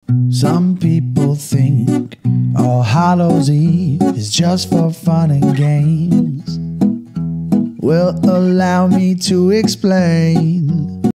Some people think All Hallows Eve is just for fun and games. Well, allow me to explain.